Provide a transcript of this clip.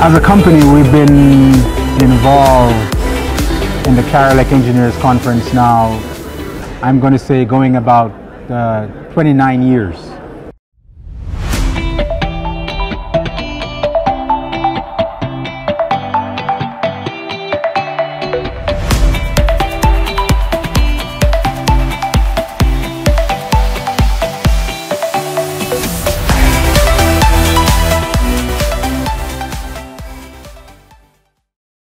As a company, we've been involved in the Carilec Engineers Conference now, I'm going to say going about 29 years.